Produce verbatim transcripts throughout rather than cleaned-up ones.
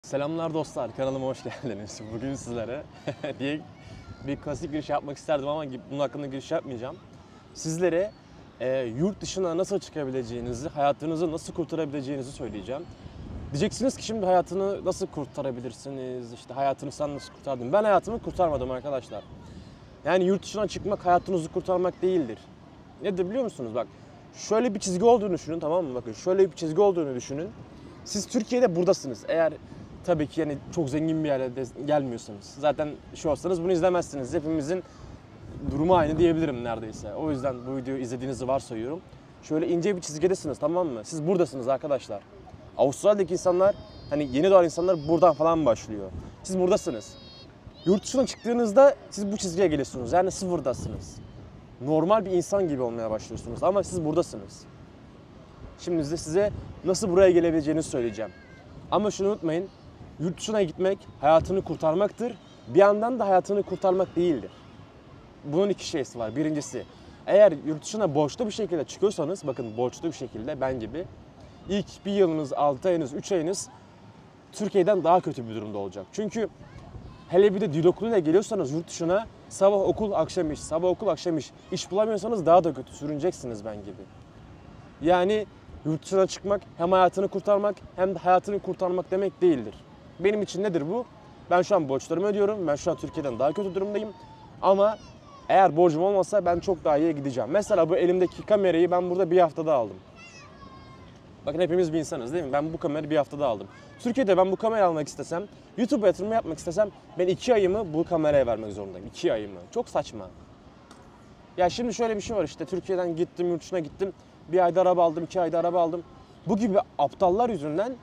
Selamlar dostlar, kanalıma hoş geldiniz. Bugün sizlere diye bir klasik giriş yapmak isterdim ama bunun hakkında giriş yapmayacağım. Sizlere e, yurt dışına nasıl çıkabileceğinizi, hayatınızı nasıl kurtarabileceğinizi söyleyeceğim. Diyeceksiniz ki şimdi hayatını nasıl kurtarabilirsiniz, işte hayatını sen nasıl kurtardın? Ben hayatımı kurtarmadım arkadaşlar. Yani yurt dışına çıkmak hayatınızı kurtarmak değildir. Nedir biliyor musunuz? Bak şöyle bir çizgi olduğunu düşünün, tamam mı? Bakın şöyle bir çizgi olduğunu düşünün. Siz Türkiye'de buradasınız. Eğer tabii ki yani çok zengin bir yere gelmiyorsanız. Zaten şu olsanız bunu izlemezsiniz. Hepimizin durumu aynı diyebilirim neredeyse. O yüzden bu videoyu izlediğinizi varsayıyorum. Şöyle ince bir çizgidesiniz, tamam mı? Siz buradasınız arkadaşlar. Avustralya'daki insanlar, hani yeni doğan insanlar buradan falan başlıyor. Siz buradasınız. Yurt dışına çıktığınızda siz bu çizgiye geliyorsunuz. Yani sıfırdasınız. Normal bir insan gibi olmaya başlıyorsunuz ama siz buradasınız. Şimdi de size nasıl buraya gelebileceğinizi söyleyeceğim. Ama şunu unutmayın, yurt dışına gitmek hayatını kurtarmaktır. Bir yandan da hayatını kurtarmak değildir. Bunun iki şeysi var. Birincisi, eğer yurt dışına borçlu bir şekilde çıkıyorsanız, bakın borçlu bir şekilde ben gibi, ilk bir yılınız, altı ayınız, üç ayınız Türkiye'den daha kötü bir durumda olacak. Çünkü hele bir de dil okuluyla geliyorsanız yurt dışına sabah okul, akşam iş, sabah okul, akşam iş. İş bulamıyorsanız daha da kötü, sürüneceksiniz ben gibi. Yani yurt dışına çıkmak hem hayatını kurtarmak hem de hayatını kurtarmak demek değildir. Benim için nedir bu? Ben şu an borçlarımı ödüyorum. Ben şu an Türkiye'den daha kötü durumdayım. Ama eğer borcum olmasa ben çok daha iyiye gideceğim. Mesela bu elimdeki kamerayı ben burada bir haftada aldım. Bakın hepimiz bir insanız değil mi? Ben bu kamerayı bir haftada aldım. Türkiye'de ben bu kamerayı almak istesem, YouTube'a yatırım yapmak istesem ben iki ayımı bu kameraya vermek zorundayım. iki ayımı. Çok saçma. Ya şimdi şöyle bir şey var işte, Türkiye'den gittim, yurt dışına gittim. Bir ayda araba aldım, iki ayda araba aldım. Bu gibi aptallar yüzünden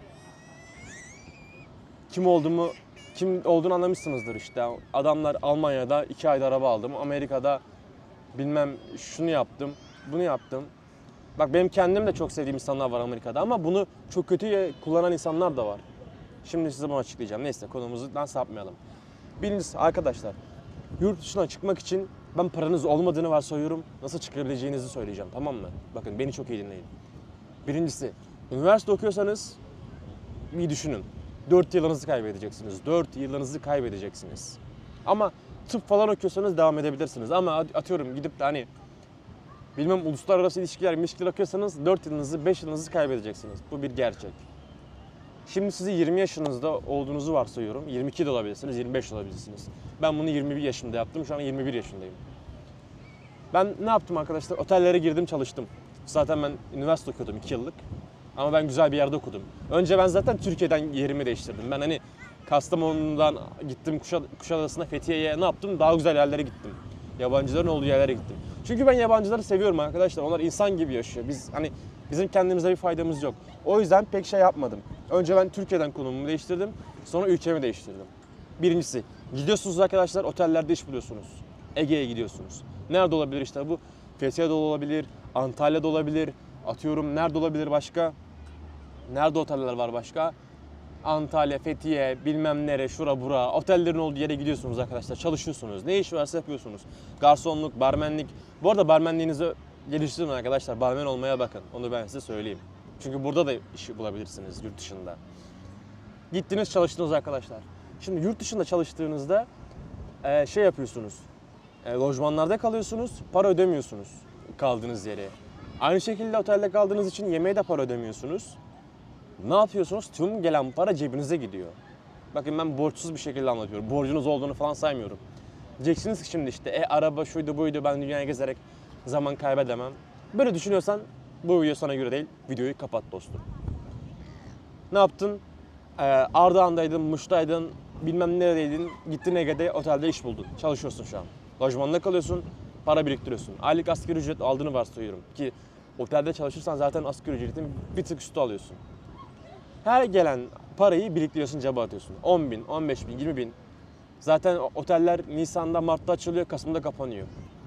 kim olduğumu, kim olduğunu anlamışsınızdır işte. Adamlar Almanya'da iki ayda araba aldım, Amerika'da bilmem şunu yaptım, bunu yaptım. Bak benim kendim de çok sevdiğim insanlar var Amerika'da ama bunu çok kötüye kullanan insanlar da var. Şimdi size bunu açıklayacağım. Neyse konumuzdan sapmayalım. Birincisi arkadaşlar, yurt dışına çıkmak için ben paranız olmadığını varsayıyorum. Nasıl çıkabileceğinizi söyleyeceğim, tamam mı? Bakın beni çok iyi dinleyin. Birincisi, üniversite okuyorsanız bir düşünün. dört yılınızı kaybedeceksiniz. dört yılınızı kaybedeceksiniz. Ama tıp falan okuyorsanız devam edebilirsiniz. Ama atıyorum gidip de hani bilmem uluslararası ilişkiler, ilişkiler okuyorsanız dört yılınızı, beş yılınızı kaybedeceksiniz. Bu bir gerçek. Şimdi sizi yirmi yaşınızda olduğunuzu varsayıyorum. yirmi iki de olabilirsiniz, yirmi beş de olabilirsiniz. Ben bunu yirmi bir yaşımda yaptım. Şu an yirmi bir yaşındayım. Ben ne yaptım arkadaşlar? Otellere girdim, çalıştım. Zaten ben üniversite okuyordum iki yıllık. Ama ben güzel bir yerde okudum. Önce ben zaten Türkiye'den yerimi değiştirdim. Ben hani Kastamonu'dan gittim Kuşa, Kuşadası'na, Fethiye'ye ne yaptım? Daha güzel yerlere gittim. Yabancıların olduğu yerlere gittim. Çünkü ben yabancıları seviyorum arkadaşlar. Onlar insan gibi yaşıyor. Biz hani bizim kendimize bir faydamız yok. O yüzden pek şey yapmadım. Önce ben Türkiye'den konumumu değiştirdim. Sonra ülkemi değiştirdim. Birincisi, gidiyorsunuz arkadaşlar, otellerde iş buluyorsunuz. Ege'ye gidiyorsunuz. Nerede olabilir işte bu? Fethiye'de olabilir, Antalya'da olabilir. Atıyorum nerede olabilir başka? Nerede oteller var başka? Antalya, Fethiye, bilmem nere, şura bura. Otellerin olduğu yere gidiyorsunuz arkadaşlar. Çalışıyorsunuz. Ne iş varsa yapıyorsunuz. Garsonluk, barmenlik. Bu arada barmenliğinizi geliştirin arkadaşlar. Barmen olmaya bakın. Onu ben size söyleyeyim. Çünkü burada da iş bulabilirsiniz yurt dışında. Gittiniz, çalıştınız arkadaşlar. Şimdi yurt dışında çalıştığınızda e, şey yapıyorsunuz. E, lojmanlarda kalıyorsunuz, para ödemiyorsunuz kaldığınız yere. Aynı şekilde otelde kaldığınız için yemeğe de para ödemiyorsunuz. Ne yapıyorsunuz? Tüm gelen para cebinize gidiyor. Bakın ben borçsuz bir şekilde anlatıyorum. Borcunuz olduğunu falan saymıyorum. Diyeceksiniz ki şimdi işte e, araba şuydu buydu, ben dünyaya gezerek zaman kaybedemem. Böyle düşünüyorsan bu video sana göre değil. Videoyu kapat dostum. Ne yaptın? Ee, Ardahan'daydın, Muş'taydın, bilmem neredeydin. Gittin Ege'de otelde iş buldun. Çalışıyorsun şu an. Lojmanda kalıyorsun, para biriktiriyorsun. Aylık asgari ücret aldığını varsayıyorum ki otelde çalışırsan zaten asgari ücretin bir tık üstü alıyorsun. Her gelen parayı biriktiriyorsun, cebe atıyorsun. on bin, on beş bin, yirmi bin. Zaten oteller Nisan'da, Mart'ta açılıyor, Kasım'da kapanıyor.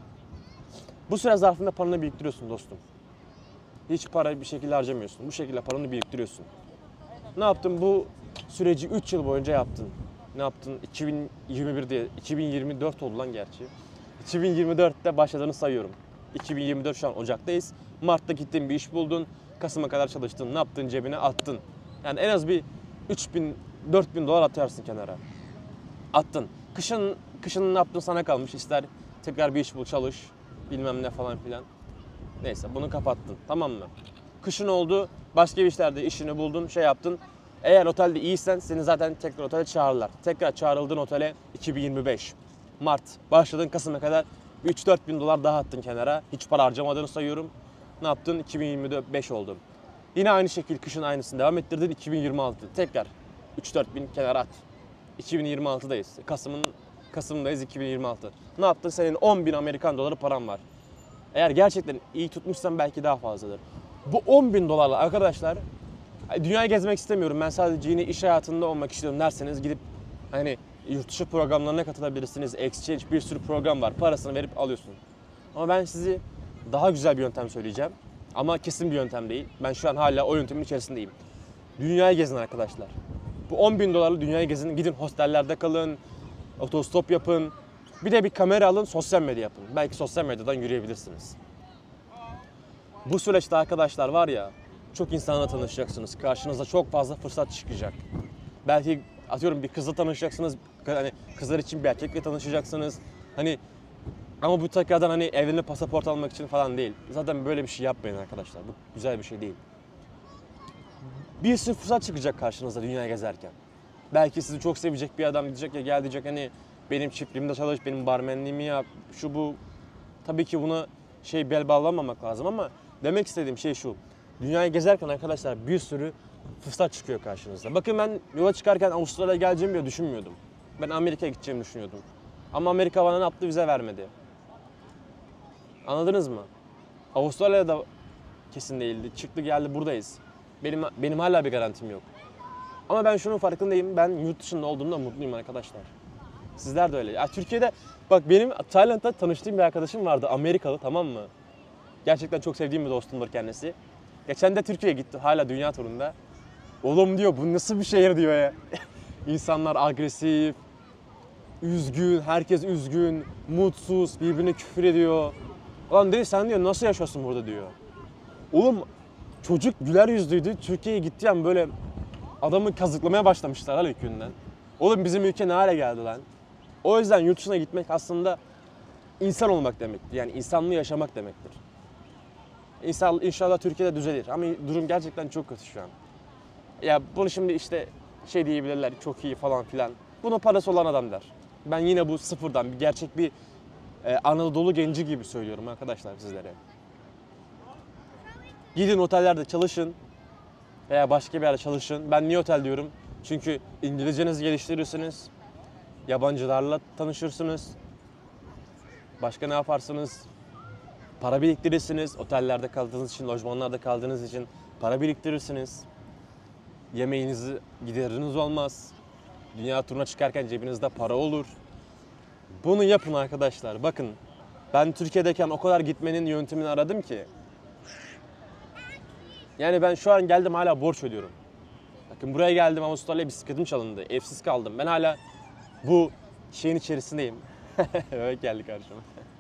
Bu süre zarfında paranı biriktiriyorsun dostum. Hiç para bir şekilde harcamıyorsun. Bu şekilde paranı biriktiriyorsun. Ne yaptın? Bu süreci üç yıl boyunca yaptın. Ne yaptın? iki bin yirmi bir diye, iki bin yirmi dört oldu lan gerçi. iki bin yirmi dörtte başladığını sayıyorum. iki bin yirmi dört şu an Ocak'tayız. Mart'ta gittin bir iş buldun. Kasım'a kadar çalıştın. Ne yaptın? Cebine attın. Yani en az bir üç bin dört bin dolar atarsın kenara. Attın. Kışın, kışın ne yaptın sana kalmış. İster tekrar bir iş bul, çalış, bilmem ne falan filan. Neyse bunu kapattın, tamam mı? Kışın oldu, başka bir işlerde işini buldun, şey yaptın. Eğer otelde iyiysen seni zaten tekrar otele çağırırlar. Tekrar çağrıldığın otele iki bin yirmi beş Mart başladın, Kasım'a kadar üç dört bin dolar daha attın kenara. Hiç para harcamadığını sayıyorum. Ne yaptın? iki bin yirmi beş oldu. Yine aynı şekilde kışın aynısını devam ettirdin. iki bin yirmi altı tekrar üç dört bin kenara at. iki bin yirmi altıdayız. Kasım'ın Kasım'dayız, iki bin yirmi altı. Ne yaptın? Senin on bin Amerikan doları param var. Eğer gerçekten iyi tutmuşsan belki daha fazladır. Bu on bin dolarla arkadaşlar, dünyayı gezmek istemiyorum, ben sadece yine iş hayatında olmak istiyorum derseniz gidip hani yurt dışı programlarına katılabilirsiniz. Exchange, bir sürü program var. Parasını verip alıyorsun. Ama ben sizi daha güzel bir yöntem söyleyeceğim. Ama kesin bir yöntem değil. Ben şu an hala o yöntemin içerisindeyim. Dünyayı gezin arkadaşlar. Bu on bin dolarlı dünyayı gezin. Gidin hostellerde kalın, otostop yapın. Bir de bir kamera alın, sosyal medya yapın. Belki sosyal medyadan yürüyebilirsiniz. Bu süreçte arkadaşlar var ya, çok insanla tanışacaksınız. Karşınıza çok fazla fırsat çıkacak. Belki atıyorum bir kızla tanışacaksınız. Hani kızlar için bir erkekle tanışacaksınız. Hani ama bu tekrardan hani evlenip pasaport almak için falan değil. Zaten böyle bir şey yapmayın arkadaşlar. Bu güzel bir şey değil. Bir sürü fırsat çıkacak karşınıza dünyaya gezerken. Belki sizi çok sevecek bir adam diyecek ya, gel diyecek hani benim çiftliğimde çalış, benim barmenliğimi yap, şu bu. Tabii ki buna şey bel bağlamamak lazım ama demek istediğim şey şu. Dünyayı gezerken arkadaşlar bir sürü fırsat çıkıyor karşınıza. Bakın ben yola çıkarken Avustralya'ya geleceğimi bile düşünmüyordum. Ben Amerika'ya gideceğimi düşünüyordum. Ama Amerika bana ne yaptı? Vize vermedi. Anladınız mı? Avustralya'da kesin değildi. Çıktı geldi, buradayız. Benim benim hala bir garantim yok. Ama ben şunun farkındayım. Ben yurt dışında olduğumda mutluyum arkadaşlar. Sizler de öyle. Ya Türkiye'de bak benim Tayland'da tanıştığım bir arkadaşım vardı. Amerikalı, tamam mı? Gerçekten çok sevdiğim bir dostumdur kendisi. Geçen de Türkiye'ye gitti. Hala dünya turunda. Oğlum diyor, bu nasıl bir şehir diyor ya. İnsanlar agresif, üzgün, herkes üzgün, mutsuz, birbirine küfür ediyor. Ulan dedi, sen diyor nasıl yaşıyorsun burada diyor. Oğlum çocuk güler yüzlüydü. Türkiye'ye gitti yani böyle adamı kazıklamaya başlamışlar hala ilk günden. Oğlum bizim ülke ne hale geldi lan? O yüzden yurt dışına gitmek aslında insan olmak demektir. Yani insanlığı yaşamak demektir. İnsan, inşallah Türkiye'de düzelir ama durum gerçekten çok kötü şu an. Ya bunu şimdi işte şey diyebilirler, çok iyi falan filan. Bunu parası olan adam der. Ben yine bu sıfırdan bir gerçek bir e, Anadolu genci gibi söylüyorum arkadaşlar sizlere. Gidin otellerde çalışın veya başka bir yerde çalışın. Ben niye otel diyorum? Çünkü İngilizcenizi geliştirirsiniz. Yabancılarla tanışırsınız. Başka ne yaparsınız? Para biriktirirsiniz. Otellerde kaldığınız için, lojmanlarda kaldığınız için para biriktirirsiniz. Yemeğinizi gideriniz olmaz. Dünya turuna çıkarken cebinizde para olur. Bunu yapın arkadaşlar. Bakın ben Türkiye'deyken o kadar gitmenin yöntemini aradım ki. Yani ben şu an geldim hala borç ödüyorum. Bakın buraya geldim, Avustralya'ya bisikletim çalındı. Evsiz kaldım. Ben hala bu şeyin içerisindeyim. Evet geldi karşıma.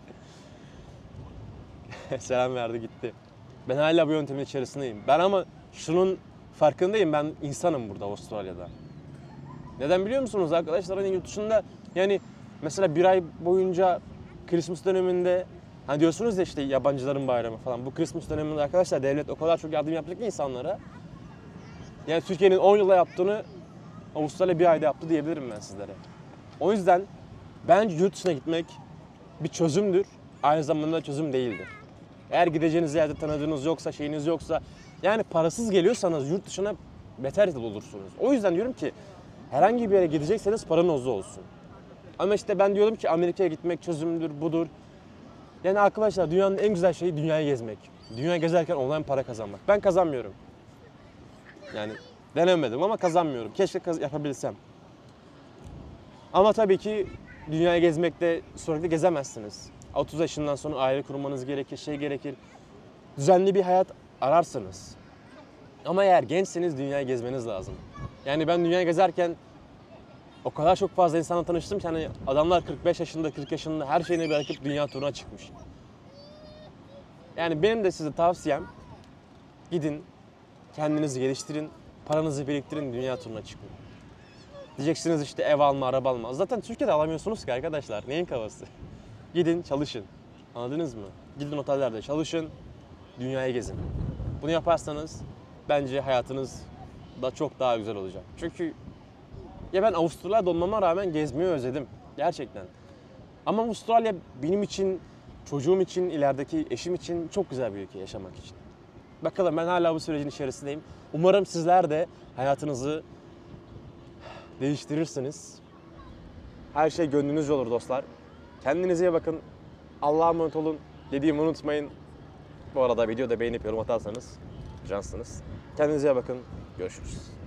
Selam verdi gitti. Ben hala bu yöntemin içerisindeyim. Ben ama şunun farkındayım, ben insanım burada Avustralya'da. Neden biliyor musunuz arkadaşlar? Hani yurt dışında yani mesela bir ay boyunca Christmas döneminde hani diyorsunuz ya işte yabancıların bayramı falan. Bu Christmas döneminde arkadaşlar devlet o kadar çok yardım yapacak ki insanlara. Yani Türkiye'nin on yılda yaptığını Avustralya bir ayda yaptı diyebilirim ben sizlere. O yüzden bence yurt dışına gitmek bir çözümdür. Aynı zamanda çözüm değildir. Eğer gideceğiniz yerde tanıdığınız yoksa, şeyiniz yoksa, yani parasız geliyorsanız yurt dışına beter olursunuz. O yüzden diyorum ki herhangi bir yere gidecekseniz paranız olsun. Ama işte ben diyorum ki Amerika'ya gitmek çözümdür, budur. Yani arkadaşlar dünyanın en güzel şeyi dünyayı gezmek. Dünyayı gezerken online para kazanmak. Ben kazanmıyorum. Yani denemedim ama kazanmıyorum. Keşke kaz- yapabilsem. Ama tabii ki dünyayı gezmekte sürekli gezemezsiniz. otuz yaşından sonra aile kurmanız gerekir, şey gerekir. Düzenli bir hayat ararsınız. Ama eğer gençseniz dünyayı gezmeniz lazım. Yani ben dünyayı gezerken o kadar çok fazla insanla tanıştım ki hani adamlar kırk beş yaşında, kırk yaşında her şeyini bırakıp dünya turuna çıkmış. Yani benim de size tavsiyem gidin, kendinizi geliştirin, paranızı biriktirin, dünya turuna çıkın. Diyeceksiniz işte ev alma, araba alma. Zaten Türkiye'de alamıyorsunuz ki arkadaşlar. Neyin kafası? Gidin çalışın. Anladınız mı? Gidin otellerde çalışın. Dünyayı gezin. Bunu yaparsanız bence hayatınız da çok daha güzel olacak. Çünkü ya ben Avustralya'da olmama rağmen gezmeyi özledim. Gerçekten. Ama Avustralya benim için, çocuğum için, ilerideki eşim için çok güzel bir ülke yaşamak için. Bakalım, ben hala bu sürecin içerisindeyim. Umarım sizler de hayatınızı değiştirirsiniz. Her şey gönlünüzce olur dostlar. Kendinize iyi bakın. Allah'a emanet olun. Dediğimi unutmayın. Bu arada videoda beğenip yorum atarsanız cansınız. Kendinize iyi bakın. Görüşürüz.